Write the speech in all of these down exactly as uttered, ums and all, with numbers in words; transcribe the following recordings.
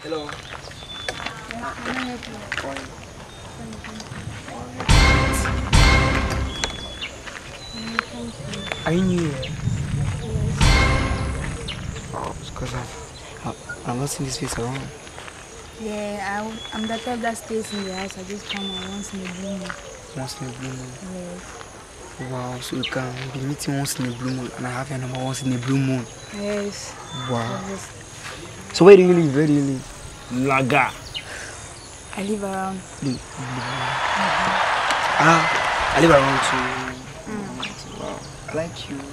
Hello. Are you new here? Oh, it's because I've, I've not seen this face around. Yeah, I, I'm the type that stays in the house. I just come out once in a blue moon. Once in a blue moon? Yes. Wow, so you can be meeting once in a blue moon and I have your number once in a blue moon? Yes. Wow. Yes. So where do you live? Where do you live? Laga. I live around. Live, mm-hmm. Ah, I live around too. Mm. Wow, I like you.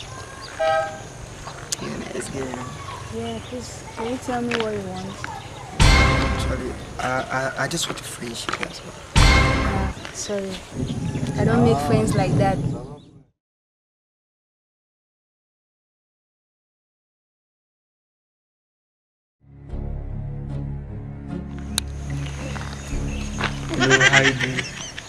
You're a nice girl. Yeah, please, can you tell me what you want? Sorry, I, I, I just want a friendship as well. Ah, sorry. I don't make friends like that. Hello, how you doing?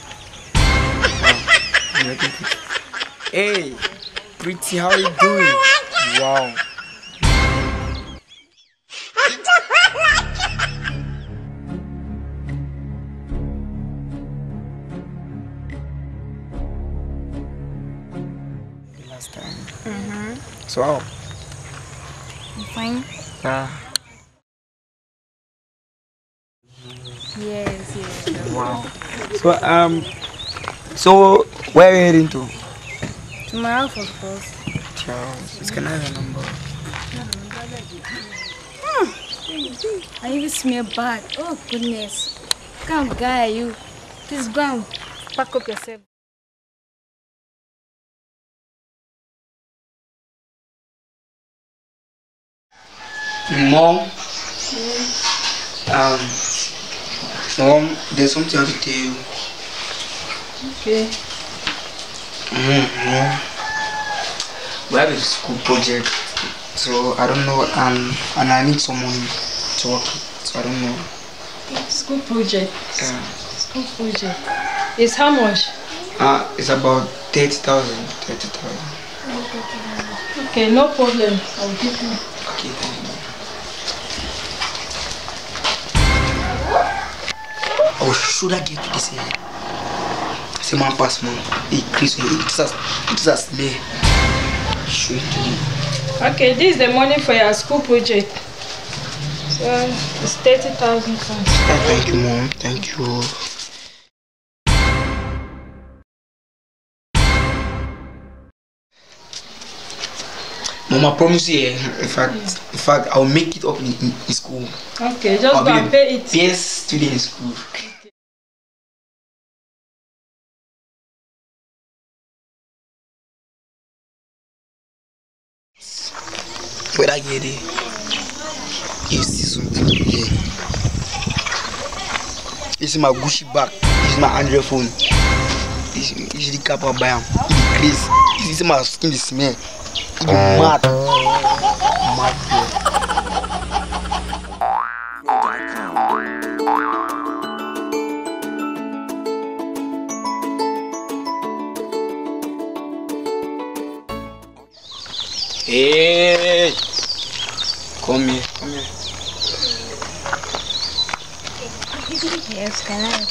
Wow, you're looking pretty. Hey, pretty, how are you doing? Wow. The last time. Mm-hmm. So how? You fine? Ah. Yes, yes. Wow. So um, so where are you heading to? To my house, of course. Charles, can I have your number? Hmm. I even smell bad. Oh goodness. What kind of guy are you? Please go and pack up yourself. Mom. Yeah. Um. Mom, there's something I have to tell you. Okay. Mm-hmm. We have a school project, so I don't know, and and I need someone to work it, so I don't know. School project. Yeah. School project. Is how much? Uh, it's about thirty thousand. Thirty thousand. Okay, no problem. I'll give you. Okay, thank you. Oh, should I get to this here? C'est man passe man. Hey, Chris, it's a, it's a slay. Show it to you. Okay, this is the money for your school project. So it's thirty thousand pounds. Thank you, Mom. Thank you. Mom, I promise you. In fact, in fact, I'll make it up in, in, in school. Okay, just I'll go be and pay it. Best student in school. Where I get it, you see something here. This is my Gucci bag. This is my Android phone. This is the cap I buy am. This this is my skin. The smell. You mad, mad girl. Hey, come here, come here. Yes, can I help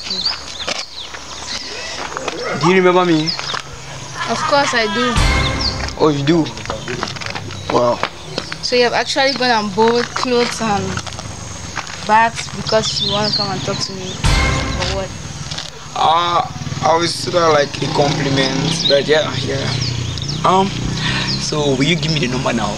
you? Do you remember me? Of course I do. Oh, you do? Wow. So you have actually gone and bought clothes and bags because you want to come and talk to me, or what? Uh, I was sort of like a compliment, but yeah, yeah. Um, so will you give me the number now?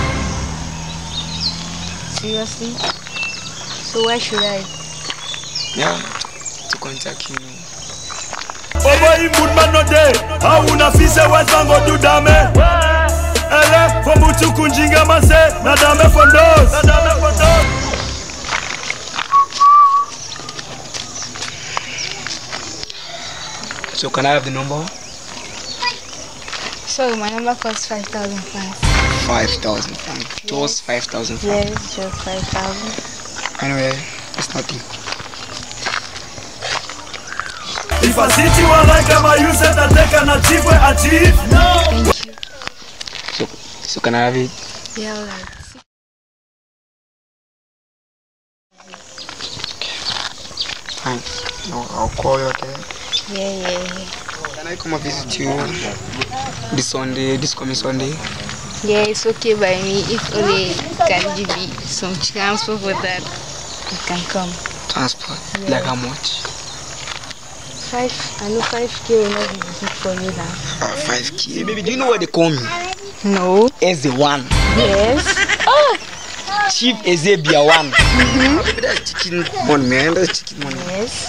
Seriously? So where should I? Yeah, to contact you. Baba imud manode, hauna fise wazango dudame. Ele fombutu kunjinga mase, nadame fondos. Nadame fondos. So can I have the number? Sorry, my number costs five thousand francs. Five thousand francs. Just five thousand francs. Yes, just five thousand. Anyway, it's nothing. If I see you like I'm you said that they can achieve what achieve. No. Thank you. So, so can I have it? Yeah, alright. fine. No, I'll call you, okay? Yeah, yeah, yeah. Can I come and visit you this Sunday, this coming Sunday? Yeah, it's okay by me. If only can give me some transport for that, you can come. Transport? Yeah. Like how much? Five, I know five K will not be easy for you now. Uh, five K. Baby, do you know what they call me? No. As the one. Yes. Oh! Chief Ezebia one. Mm-hmm. Baby, that's chicken money, man. That's chicken money. Yes.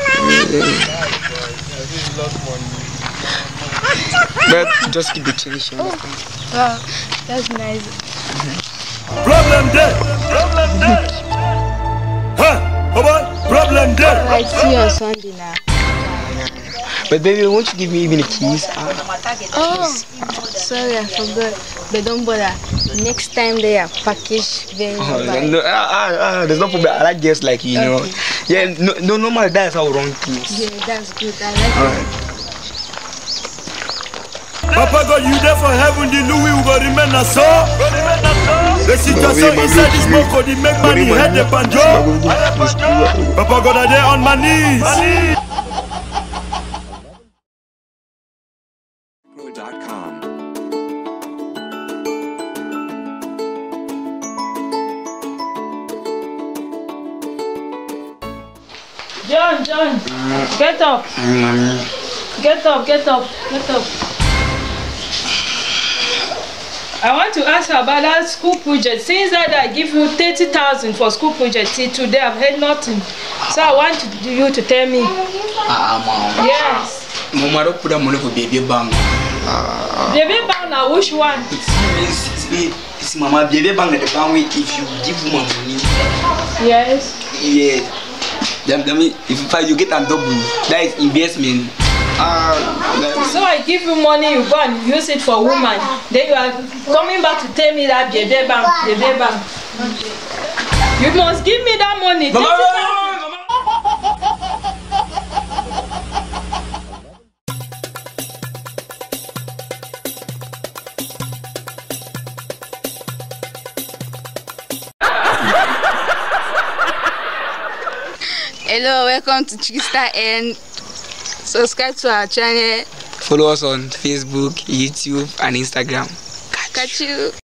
But just keep the change. Oh. Wow, that's nice. Mm-hmm. Problem there. Problem there. Huh? Oh boy. Problem there. I see you on Sunday now. But baby, won't you give me even the keys? Ah. Oh, sorry, I forgot. But don't bother. Next time they are packaged very Oh, well. no, ah, ah, ah, there's no problem. I like girls like you, you know. Okay. Yeah, no, no, normally that's how we run things. Yeah, that's good. I like it. Alright. Papa God, you there for heaven, the Louis will go remain a so. The situation inside this smoke, they make money head the panjo. Papa God, I there on my knees. John, John, get up. Get up, get up, get up. I want to ask about that school project. Since that I give you thirty thousand for school project, till today I've heard nothing. So I want to, you to tell me. Ah, mom. Yes. Mama, don't put that money for baby bang. Baby bang now, which one? It's me, it's mama. Baby bang at the bank. If you give me money. Yes. Yeah. Then, then if you get a double, that is investment. Uh, so I give you money, you go and use it for woman. Then you are coming back to tell me that baby bank, baby bank. You must give me that money. Mama, mama. Hello, welcome to Tristar Ent. Subscribe to our channel. Follow us on Facebook, YouTube, and Instagram. Catch you.